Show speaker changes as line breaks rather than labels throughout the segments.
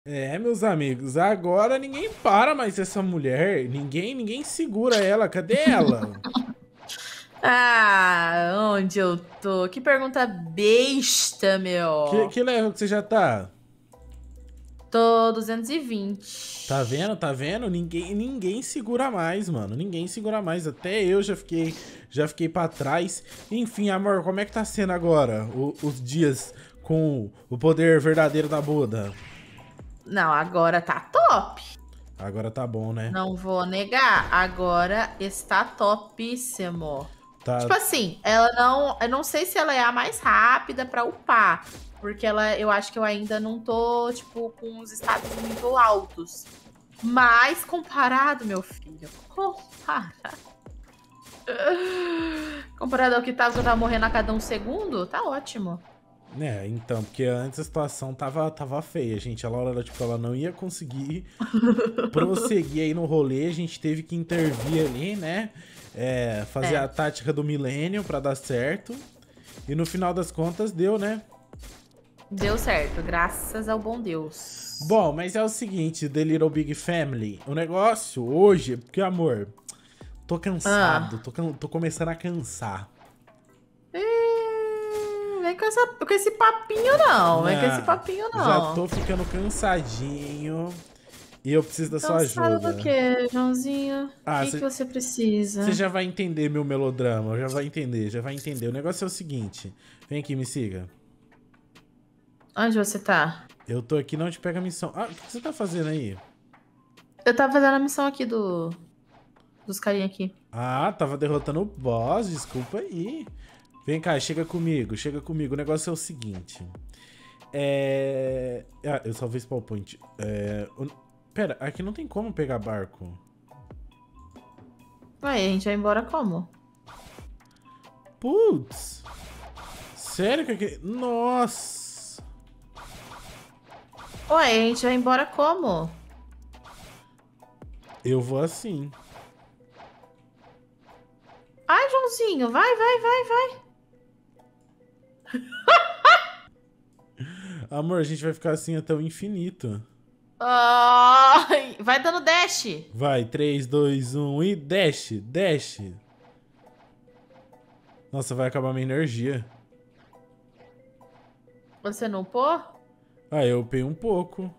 É, meus amigos, agora ninguém para mais essa mulher. Ninguém segura ela. Cadê ela?
Ah, onde eu tô? Que pergunta besta,
Que,
meu.
que level que você já tá?
Tô
Tá
220.
vendo? Tá vendo? Ninguém segura mais, mano. Ninguém segura mais. Até eu já fiquei pra trás. Enfim, amor, como é que tá sendo agora os dias com o poder verdadeiro da Buda?
Não, agora tá top.
Agora tá bom, né?
Não vou negar. Agora está topíssimo.
Tá.
Tipo assim, ela não. Eu não sei se ela é a mais rápida pra upar. Porque eu acho que eu ainda não tô, tipo, com os status muito altos. Mas comparado, meu filho. Comparado ao que tava, que eu tava morrendo a cada um segundo, tá ótimo.
É, então, porque antes a situação tava feia, gente. A Laura, ela não ia conseguir prosseguir aí no rolê, a gente teve que intervir ali, né? É, fazer a
É,
tática do milênio pra dar certo. E no final das contas deu, né?
deu certo, graças ao bom Deus.
Bom, mas é o seguinte, The Little Big Family. O negócio hoje, porque, amor, tô cansado,
Ah.
tô começando a cansar.
Vem com esse papinho, não. Vem com esse
Né?
papinho,
Já
não.
tô ficando cansadinho e eu preciso da sua
Cansado do
ajuda.
quê, Joãozinho? O
Ah,
que que você
você
precisa?
já vai entender meu melodrama, já vai entender, já vai entender. O negócio é o seguinte, vem aqui, me siga.
Onde você tá?
Eu tô aqui, não te pega a missão. Ah, o que você tá fazendo aí?
Eu tava fazendo a missão aqui dos carinha aqui.
Ah, tava derrotando o boss, desculpa aí. Vem cá, chega comigo, chega comigo. O negócio é o seguinte. Ah, eu salvei esse PowerPoint. Pera, aqui não tem como pegar barco.
Ué, a gente vai embora como?
Putz! Sério que aqui. Nossa!
Ué, a gente vai embora como?
Eu vou assim.
Ai, Joãozinho, vai.
Amor, a gente vai ficar assim até o infinito.
Ai, vai dando dash.
Vai, 3, 2, 1 e dash, dash. Nossa, vai acabar minha energia.
Você não pô?
Ah, eu upei um pouco.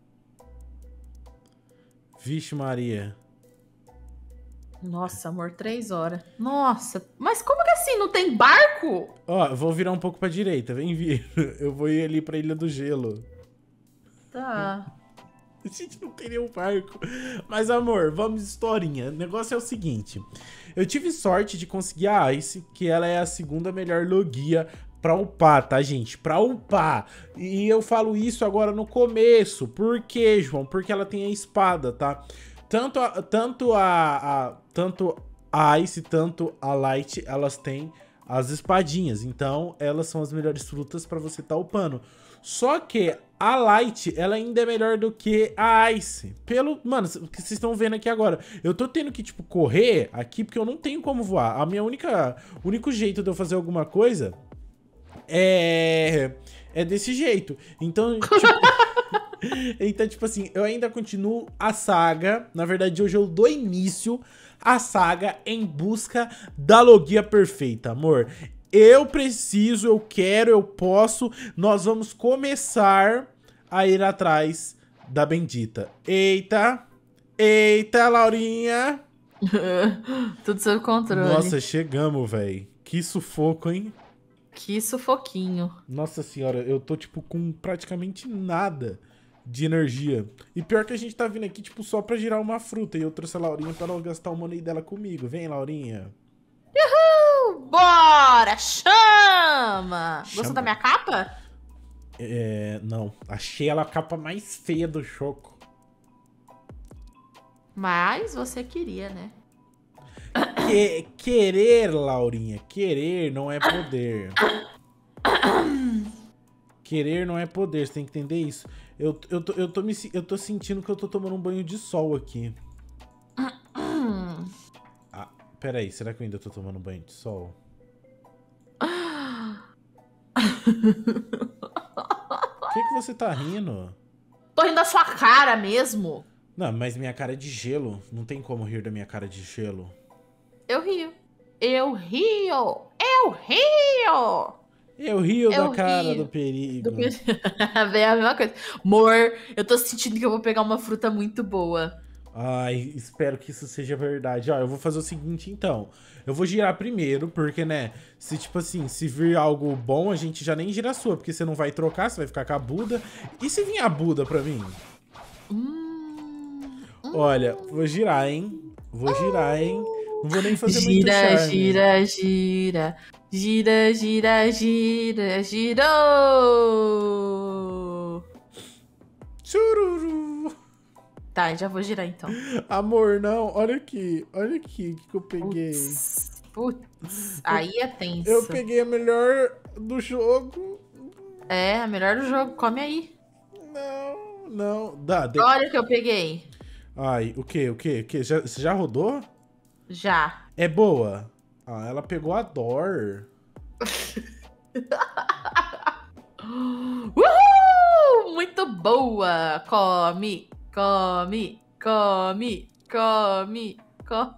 Vixe Maria.
Nossa, amor, 3 horas. Nossa, mas como que assim? Não tem barco?
Ó, vou virar um pouco pra direita, vem vir. Eu vou ir ali pra Ilha do Gelo.
Tá.
A gente não tem nenhum barco. Mas, amor, vamos de historinha. O negócio é o seguinte. Eu tive sorte de conseguir a Ice, que ela é a segunda melhor logia pra upar, tá, gente? Pra upar. E eu falo isso agora no começo. Por quê, João? Porque ela tem a espada, tá? Tanto a Ice, tanto a Light, elas têm as espadinhas. Então, elas são as melhores frutas pra você tá upando. Só que a Light, ela ainda é melhor do que a Ice. Mano, o que vocês estão vendo aqui agora. Eu tô tendo que, tipo, correr aqui porque eu não tenho como voar. O único jeito de eu fazer alguma coisa é desse jeito. Então, tipo, então, tipo assim, eu ainda continuo a saga. Na verdade, hoje eu dou início à saga em busca da logia perfeita, amor. Eu preciso, eu quero, eu posso. Nós vamos começar a ir atrás da bendita. Eita, eita, Laurinha.
Tudo sob
Nossa,
controle.
chegamos, velho. Que sufoco, hein?
Que sufoquinho.
Nossa senhora, eu tô, tipo, com praticamente nada de energia. E pior que a gente tá vindo aqui, tipo, só pra girar uma fruta. E eu trouxe a Laurinha pra ela gastar o money dela comigo. Vem, Laurinha.
Bora, chama! Gostou da
Chama.
minha capa?
Não. Achei ela a capa mais feia do Choco.
Mas você queria, né?
Querer, Laurinha, querer não é poder. Querer não é poder, você tem que entender isso. Eu tô sentindo que eu tô tomando um banho de sol aqui. Ah, peraí, será que eu ainda tô tomando um banho de sol? Por que você tá rindo?
Tô rindo da sua cara mesmo.
Não, mas minha cara é de gelo. Não tem como rir da minha cara de gelo.
Eu rio. Eu rio. Eu rio.
Eu rio da
Eu
cara
rio.
do perigo.
Vem a mesma coisa. Amor, eu tô sentindo que eu vou pegar uma fruta muito boa.
Ai, espero que isso seja verdade. Ó, eu vou fazer o seguinte, então. Eu vou girar primeiro, porque, né, se, tipo assim, se vir algo bom, a gente já nem gira a sua, porque você não vai trocar, você vai ficar com a Buda. E se vir a Buda pra mim? Olha, vou girar, hein? Vou girar, hein? Não vou nem fazer muito
Gira,
charme.
gira, gira. Gira, gira, gira, girou.
Chururu.
Tá, já vou girar então.
Amor, não. Olha aqui. Olha aqui o que eu peguei.
Putz, aí é tenso.
Eu peguei a melhor do jogo.
É, a melhor do jogo. Come aí.
Não, não. Dá,
Olha o que eu peguei.
Ai, o quê? O quê? O quê? Você já rodou?
Já.
É boa? Ah, ela pegou a Dor.
Uhul! Muito boa! Come, come, come, come, come.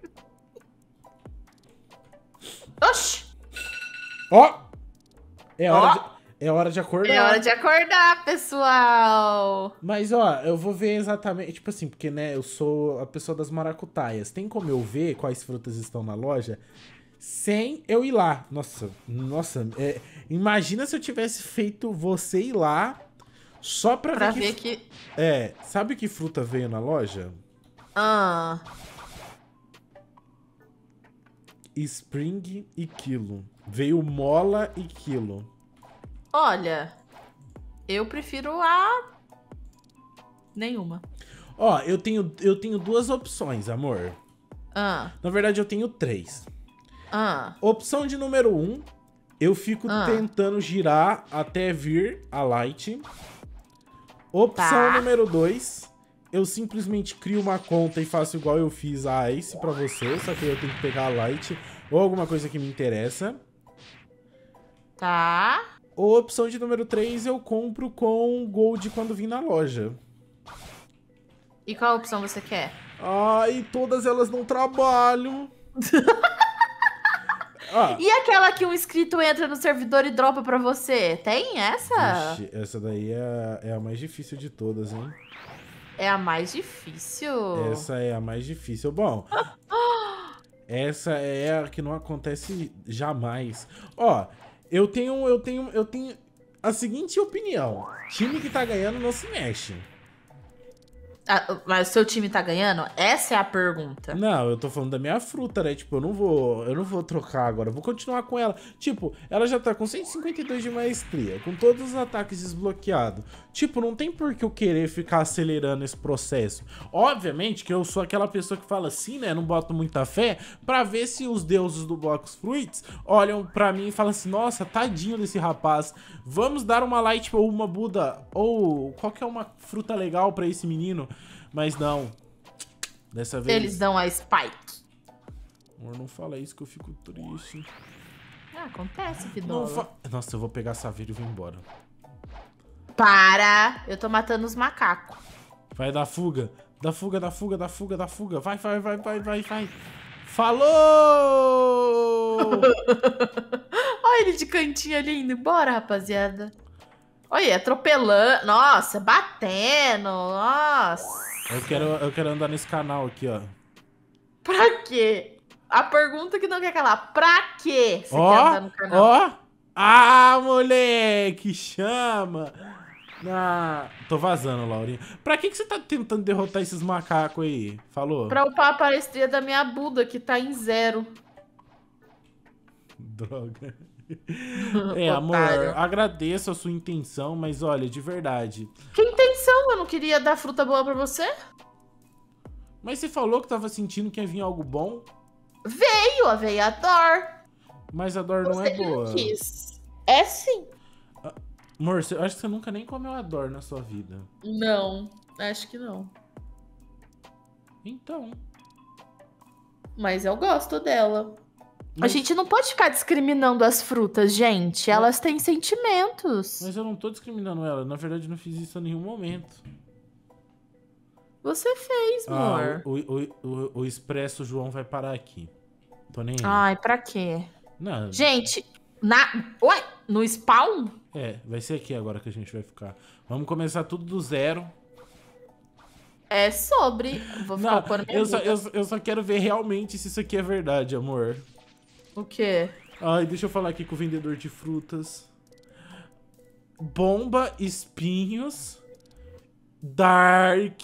Oxi!
Ó! É hora de acordar.
É hora de acordar, pessoal!
Mas, ó, eu vou ver exatamente, tipo assim, porque, né, eu sou a pessoa das maracutaias. Tem como eu ver quais frutas estão na loja sem eu ir lá? Nossa, imagina se eu tivesse feito você ir lá só pra ver
que...
É, sabe que fruta veio na loja?
Ah,
Spring e quilo. Veio mola e quilo.
olha, eu prefiro a... nenhuma.
Ó, eu tenho duas opções, amor.
Ah,
Na verdade, eu tenho três.
ah,
Opção de número 1, eu fico tentando girar até vir a light. Opção
Tá.
número 2, eu simplesmente crio uma conta e faço igual eu fiz a Ice pra você, só que eu tenho que pegar a light ou alguma coisa que me interessa.
tá.
Ou opção de número 3, eu compro com Gold quando vir na loja.
E qual opção você quer?
Ai, todas elas não trabalham. Ah,
E aquela que um inscrito entra no servidor e dropa pra você? Tem essa?
vixe, essa daí é a mais difícil de todas, hein?
É a mais difícil.
Essa é a mais difícil. Bom, essa é a que não acontece jamais. Ó, eu tenho a seguinte opinião. Time que tá ganhando não se mexe.
Ah, mas o seu time tá ganhando? Essa é a pergunta.
Não, eu tô falando da minha fruta, né? Tipo, eu não vou trocar agora. Eu vou continuar com ela. Tipo, ela já tá com 152 de maestria, com todos os ataques desbloqueados. Tipo, não tem por que eu querer ficar acelerando esse processo. Obviamente que eu sou aquela pessoa que fala assim, né? Não boto muita fé, pra ver se os deuses do Blox Fruits olham pra mim e falam assim: nossa, tadinho desse rapaz. Vamos dar uma light ou uma Buda ou qualquer uma fruta legal pra esse menino. Mas não. Dessa vez...
Eles dão a Spike.
Amor, não fala isso que eu fico triste.
Ah, acontece,
Não
Fidola.
Nossa, eu vou pegar a Saveiro e vou embora.
Para! Eu tô matando os macacos.
Vai dar fuga. Da fuga, da fuga, da fuga, da fuga. Vai, vai, vai, vai, vai, vai. Falou!
Olha ele de cantinho ali indo embora, rapaziada. Olha, atropelando. Nossa, batendo. Nossa.
Eu quero andar nesse canal aqui, ó.
Pra quê? A pergunta que não quer calar. Pra quê você quer andar
Ó,
no canal?
ó. Ah, moleque, chama. Ah, tô vazando, Laurinha. Pra que você tá tentando derrotar esses macacos aí? Falou?
Pra upar a palestria da minha Buda, que tá em 0.
Droga. É,
Otário.
amor, agradeço a sua intenção, mas olha, de verdade.
Que intenção? Eu não queria dar fruta boa pra você?
Mas você falou que tava sentindo que ia vir algo bom,
Veio, a veiador.
mas a dor não é boa.
Quis. É sim.
Amor, eu acho que você nunca nem comeu a dor na sua vida.
Não, acho que não.
Então,
Mas eu gosto dela. A gente não pode ficar discriminando as frutas, gente. Elas têm sentimentos.
Mas eu não tô discriminando ela. Na verdade, eu não fiz isso em nenhum momento.
Você fez, amor.
O Expresso João vai parar aqui. Tô nem aí.
Ai, pra quê?
Não.
Gente, Ué, no spawn?
Vai ser aqui agora que a gente vai ficar. Vamos começar tudo do zero.
É sobre... Vou ficar por minha
eu só quero ver realmente se isso aqui é verdade, amor.
O quê?
Ai, deixa eu falar aqui com o vendedor de frutas. Bomba, espinhos. Dark.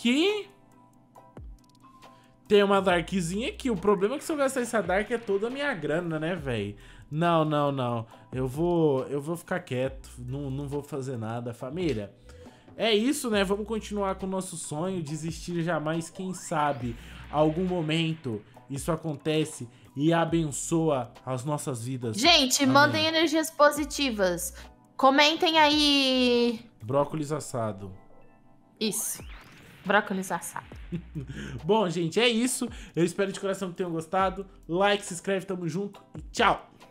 Tem uma Darkzinha aqui. O problema é que se eu gastar essa Dark é toda a minha grana, né, velho? Não. Eu vou ficar quieto. Não vou fazer nada, família. É isso, né? Vamos continuar com o nosso sonho. Desistir jamais. Quem sabe, algum momento, isso acontece e abençoa as nossas vidas.
Gente,
Amém.
Mandem energias positivas. Comentem aí.
Brócolis assado.
Isso. Brócolis assado.
Bom, gente, é isso. Eu espero de coração que tenham gostado. Like, se inscreve, tamo junto e tchau!